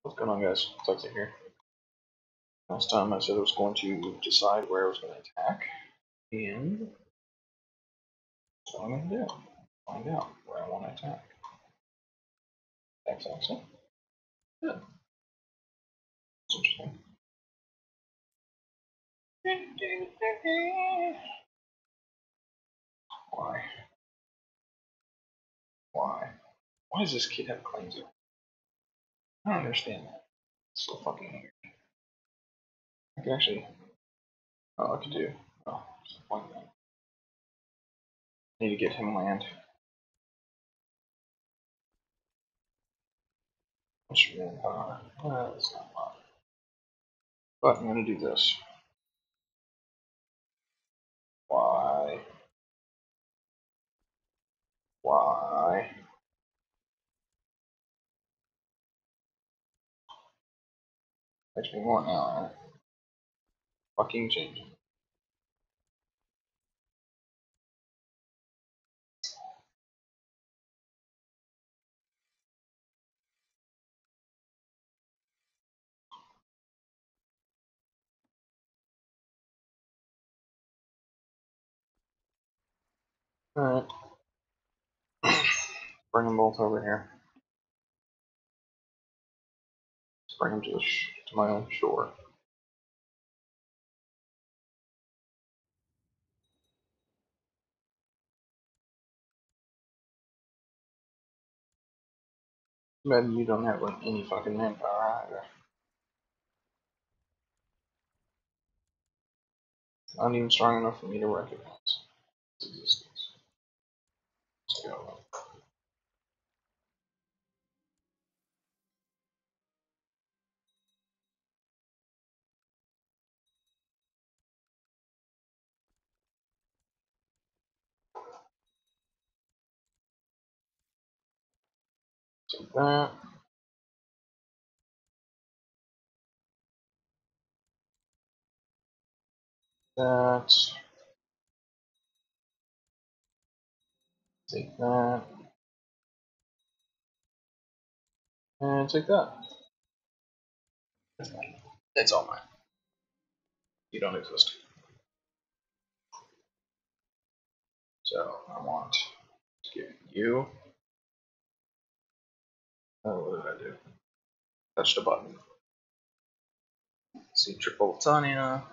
What's going on, guys? It's Lexi here. Last time I said I was going to decide where I was going to attack, and that's what I'm going to do. Find out where I want to attack. That's excellent. Good. That's interesting. Why? Why? Why does this kid have claims? I don't understand that. It's so fucking weird. I can actually. Oh, I could do. Oh, something like that. I need to get him land. What's your manpower? Well, it's not a lot. But I'm going to do this. Why? Why? Makes me want now. Fucking changing. Alright. Bring them both over here. Let's bring them to my own shore. Man, you don't have any fucking manpower either. Not even strong enough for me to recognize its existence. Let's go. Take that. That. Take that. And take that. It's all mine. You don't exist. So I want to give you. Oh, what did I do? Touched a button. See triple Tanya.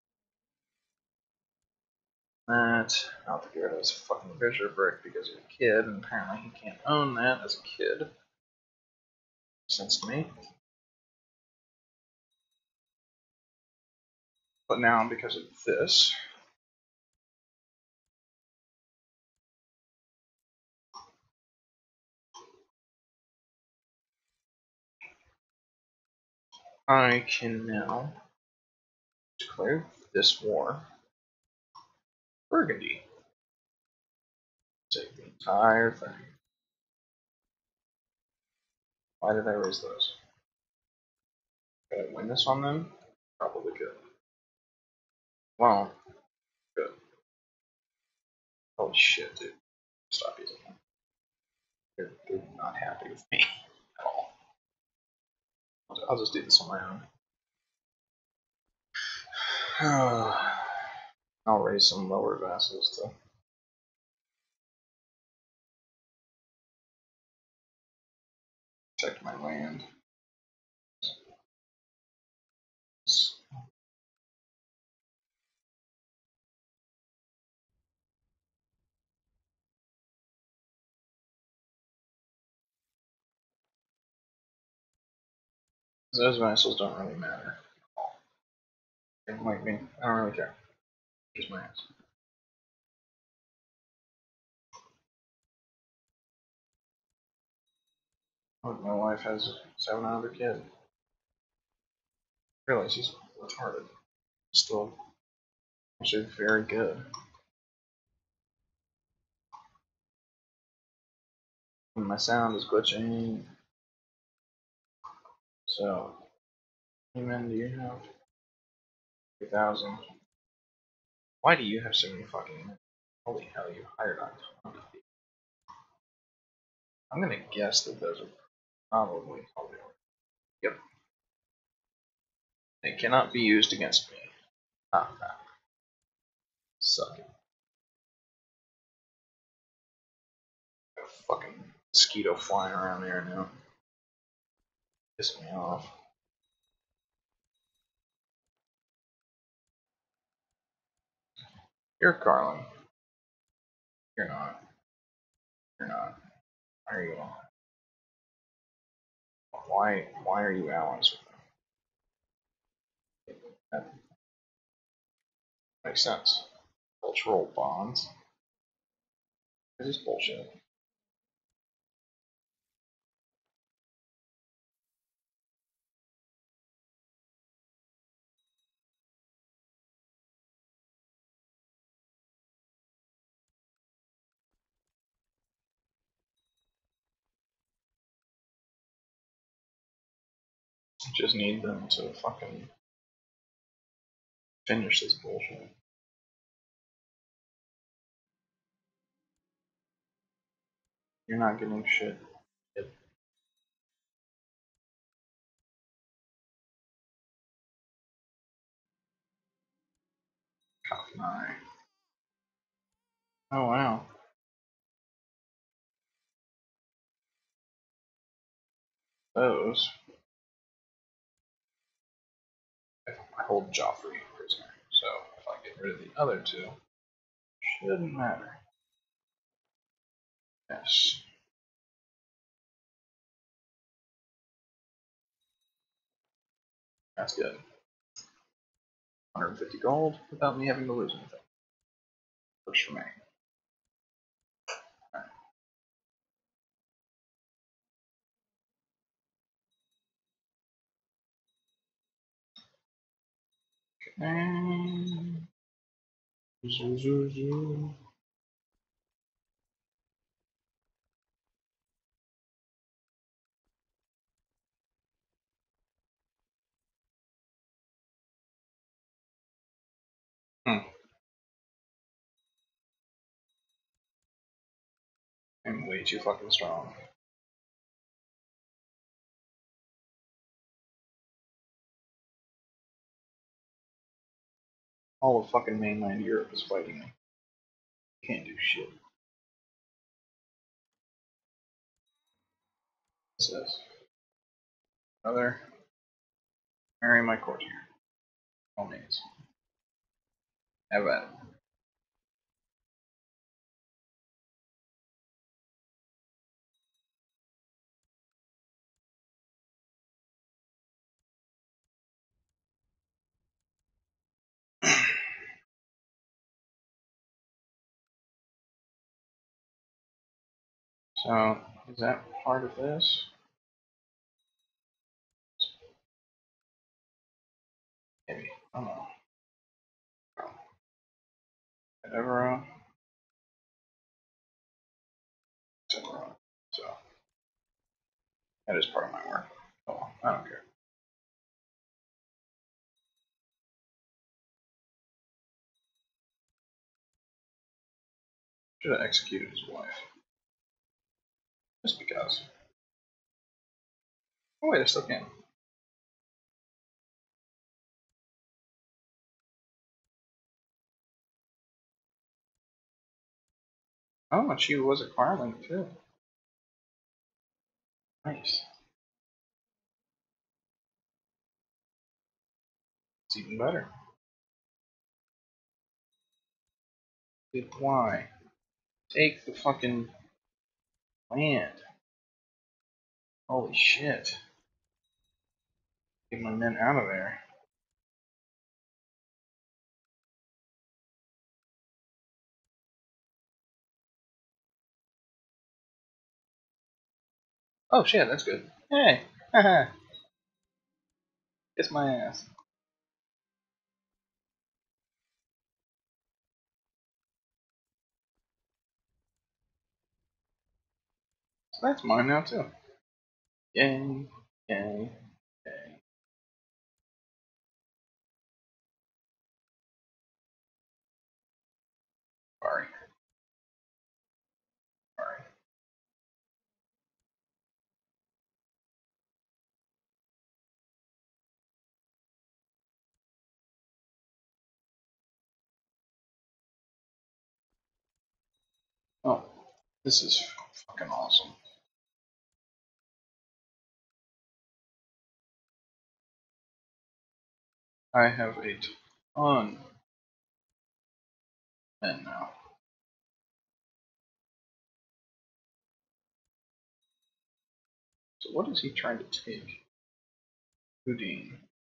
That. I'll have to get rid of this fucking Fisher brick because he's a kid, and apparently he can't own that as a kid. Makes sense to me. But now, because of this, I can now declare this war Burgundy. Take the entire thing. Why did I raise those? Could I win this on them? Probably could. Well, good. Holy shit, dude. Stop using them. They're not happy with me at all. I'll just do this on my own. I'll raise some lower vassals to protect my land. Those vassals don't really matter. They don't like me. I don't really care. Just my ass. Look, my wife has 7 other kids. I realize she's retarded. Still, actually very good. And my sound is glitching. So, Human, do you have 3,000? Why do you have so many fucking men? Holy hell, you hired on top of people. I'm gonna guess that those are probably. Yep, cannot be used against me. Ah, crap. Suck it. Got a fucking mosquito flying around there now. Piss me off. You're Carlin. You're not. You're not. Why are you on? Why are you allies with them? That makes sense. Cultural bonds. This is bullshit. Just need them to fucking finish this bullshit. You're not getting shit. Top 9. Oh wow. Those. I hold Joffrey prisoner, so if I get rid of the other two, shouldn't matter. Yes. That's good. 150 gold without me having to lose anything. Works for me. Okay. I'm way too fucking strong. All of fucking mainland Europe is fighting me. Can't do shit. It says, brother, marry my courtier. All means. Have at it. So, is that part of this? Maybe. I don't know. Whatever. Etc. So, that is part of my work. Oh, well, I don't care. Should have executed his wife. Just because. Oh wait, I still can. Oh, and she was a Carlin too. Nice. It's even better. Why? Take the fucking land. Holy shit. Get my men out of there. Oh shit, that's good. Hey, haha. Kiss my ass. So that's mine now too. Yay, yay, yay. Sorry, sorry. This is fucking awesome. I have a ton of men now. So what is he trying to take? Houdin.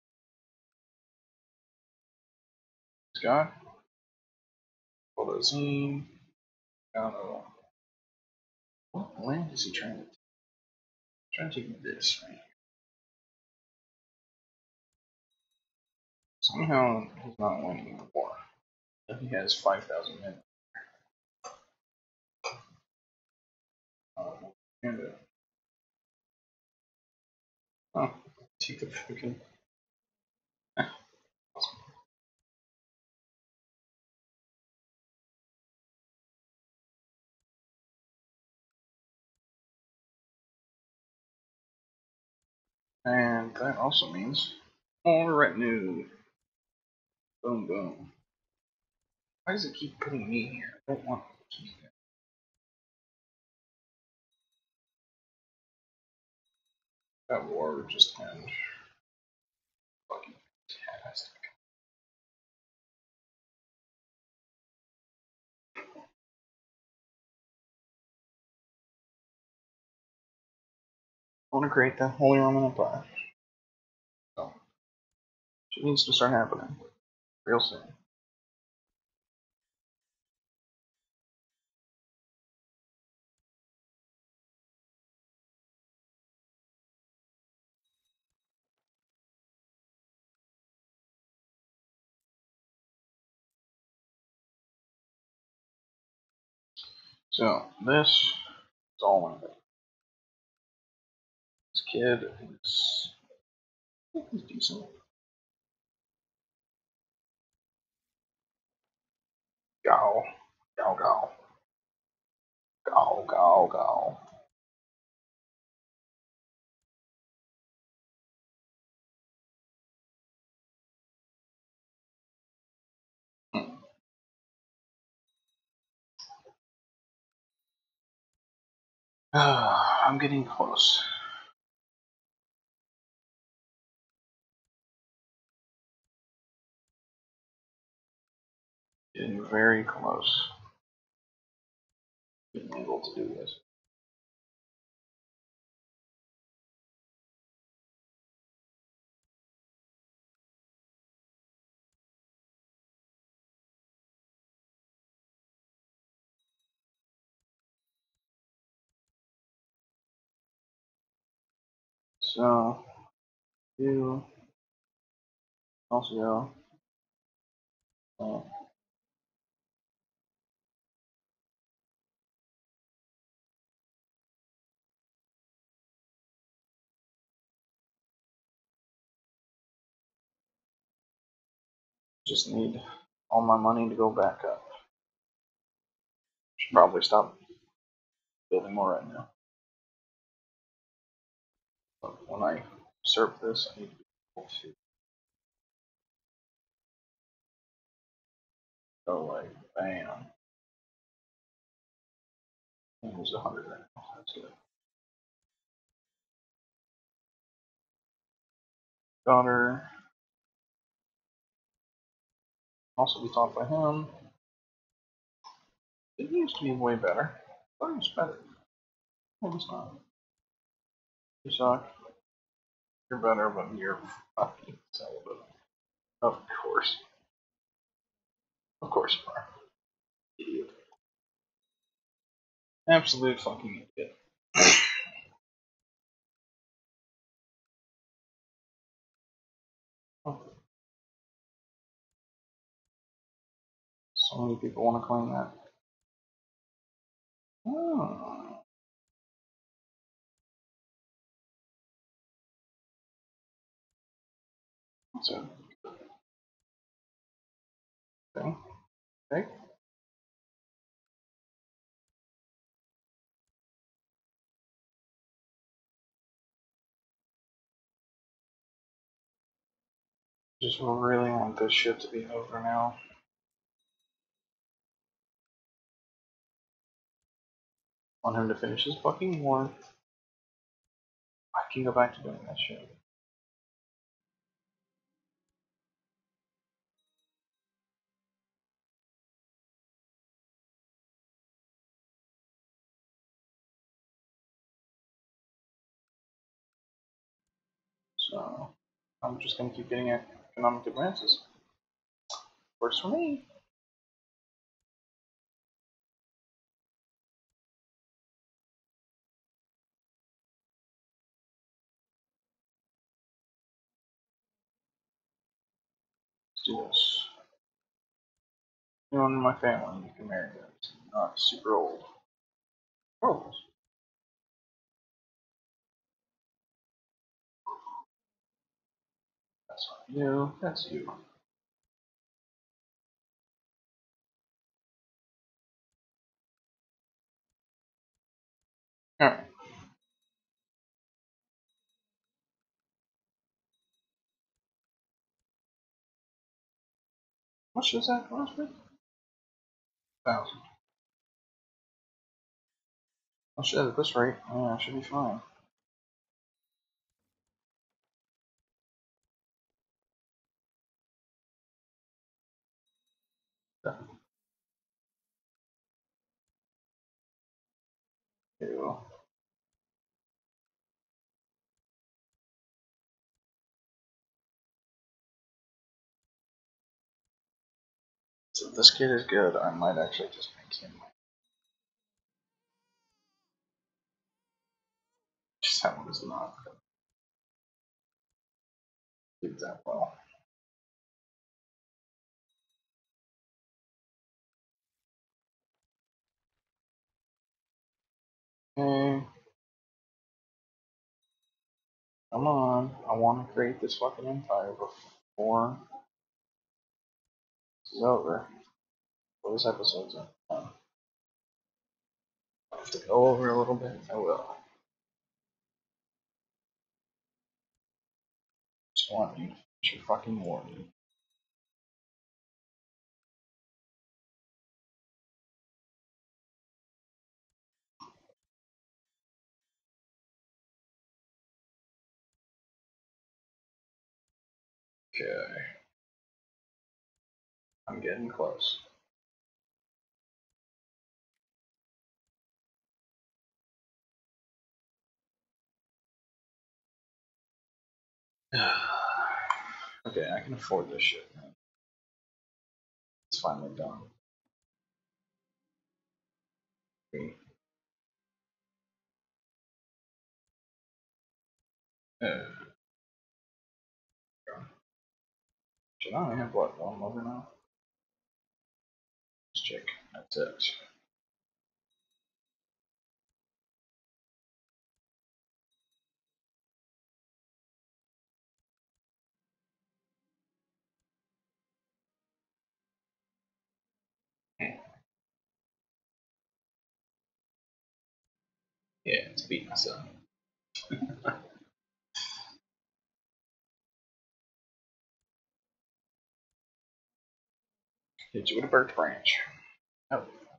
Scott? Bolozine. What land is he trying to take? He's trying to take this, right? Somehow he's not winning the war. He has 5,000 men. And oh, take the fucking. And that also means more retinue. Boom, boom. Why does it keep putting me here? I don't want to keep it. That war would just end. Fucking fantastic. I want to create the Holy Roman Empire. So, it needs to start happening real soon. So, this is all in it. This kid is. I think he's decent. Go. Go, go. Go, go, go. Hmm. I'm getting close. Getting very close. Being able to do this. So, you also just need all my money to go back up. Should probably stop building more right now. But when I serve this, I need to be able to go like bam. There's 100 right now. That's good. Daughter. Also be taught by him. It used to be way better. I thought it was better. Maybe it's not. You suck. You're better, but you're fucking celibate. Of course. Of course you are. Idiot. Absolute fucking idiot. So many people want to claim that. Oh. That's a thing. Okay. Just really want this shit to be over now. Want him to finish his fucking war. I can go back to doing that shit. So I'm just gonna keep getting economic advances. Works for me. Let's do this. Anyone in my family, you can marry them. Not super old. Oh, that's not you. That's you. Alright. How much does that cost me? 1,000. Oh shit, at this rate, yeah, I should be fine. Ew. So if this kid is good, I might actually just make him. Just that one is not do that well. Hey, come on. I want to create this fucking empire before this is over. Before this episode's up. I have to go over a little bit. I will. Just want you to finish your fucking war, dude. Okay. I'm getting close. Okay, I can afford this shit, man. It's finally done. Uh, should I only have what, one lover now? Let's check. That's it. Yeah, it's beating us up. Hit you with a birch branch. Oh,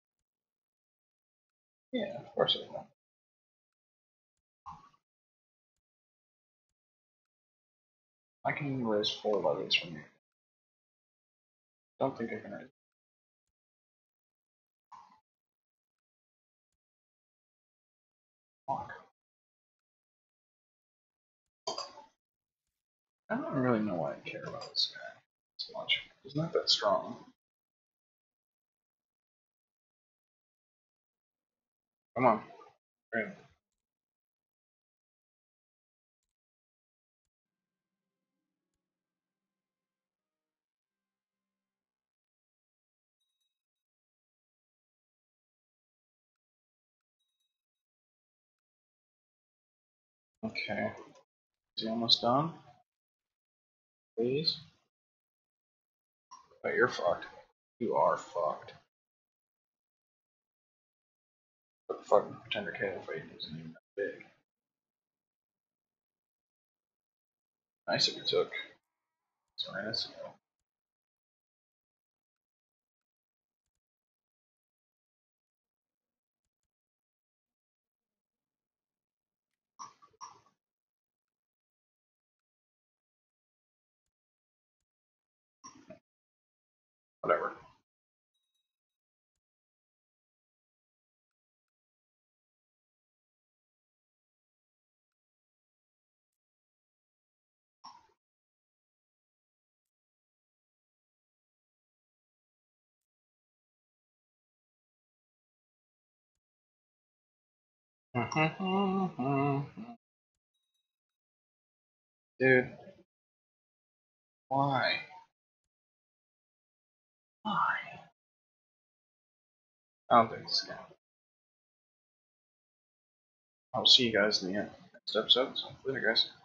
yeah, of course it will. I can raise 4 levies from you. Don't think I can raise. Fuck. I don't really know why I care about this guy so much. He's not that strong. Come on. Right. Okay. Is he almost done? Please? Oh, you're fucked. You are fucked. But the fucking pretender caliphate isn't even that big. Nice if we took Serenissimo. Whatever. Dude, why? Why? I don't think this is gonna. I'll see you guys in the next episode. So later, guys.